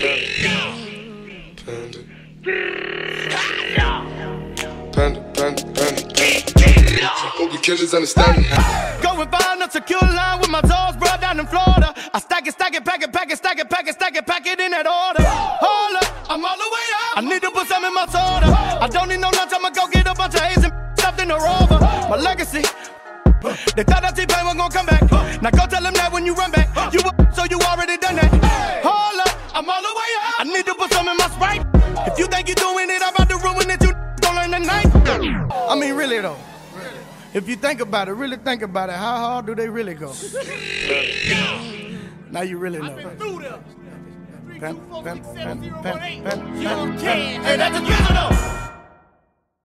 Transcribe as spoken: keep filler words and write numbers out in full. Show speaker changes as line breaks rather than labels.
Panda. Panda, panda, panda, panda. Hope the killers understand me.
Go and find a secure line with my toes, bro, down in Florida. I stack it, stack it, pack it, pack it, stack it, pack it, stack it, pack it in that order. Hold up, I'm all the way up. I need to put some in my soda. I don't need no lunch, I'ma go get a bunch of A's and stuffed in the rover. My legacy. They thought that T-Pain was gonna come back. Now go tell them that when you run back, you were so you already done that. Hold up, I'm all the way up. I need to put some in my Sprite. If you think you're doing it, I'm about to ruin it. You don't learn tonight. I mean, really though. If you think about it, really think about it, how hard do they really go? Now you really know. Pen, pen, pen, pen, pen, pen, pen. Hey, that's a though.